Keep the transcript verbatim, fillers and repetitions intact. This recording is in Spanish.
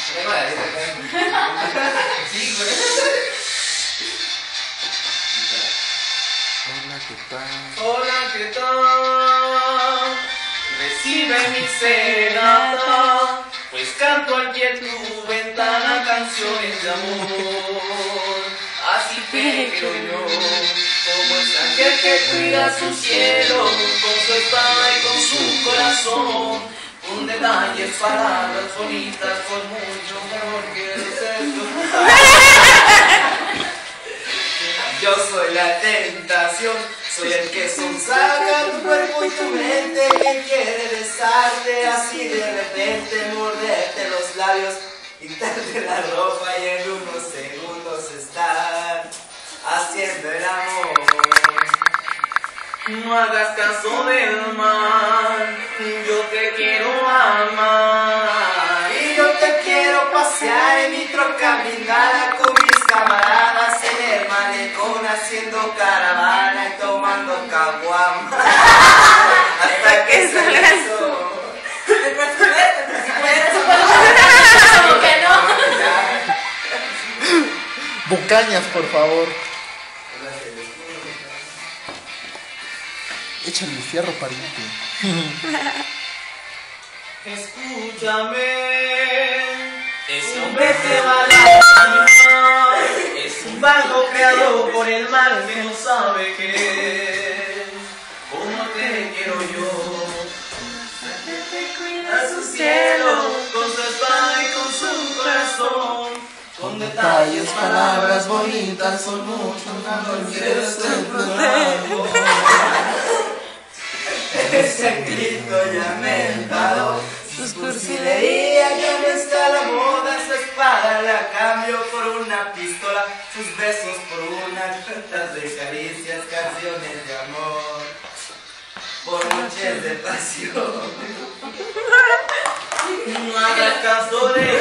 Sí, güey. Hola, ¿qué tal? Hola, ¿qué tal? Recibe mi serenata, pues canto aquí en tu ventana canciones de amor. Así te quiero yo, como el ángel que cuida su cielo, con su espada y con su corazón, con detalles, palabras bonitas, con mucho amor que es esto. Yo soy la tentación, soy el que sonsaca tu cuerpo y tu mente, que quiere besarte así de repente, morderte los labios, quitarte la ropa y en unos segundos estar haciendo el amor. No hagas caso del mal, yo te quiero amar y yo te quiero pasear en mi troca blindada con mis camaradas en el malecón haciendo caravana y tomando caguama hasta que salga el sol. Bucañas, por favor. Échale el fierro, pariente. Escúchame, ese hombre te va a lastimar, es un vago creado por el mal que no sabe querer, como te quiero yo, que te cuida su cielo, con su espada y con su corazón, con detalles, palabras bonitas, son muchos amor que estoy protego. Ese grito ya me enfadó, sus cursilerías ya no está a la moda, su espada la cambio por una pistola, sus besos por unas cartas de caricias, canciones de amor, por noches de pasión. No hagas caso de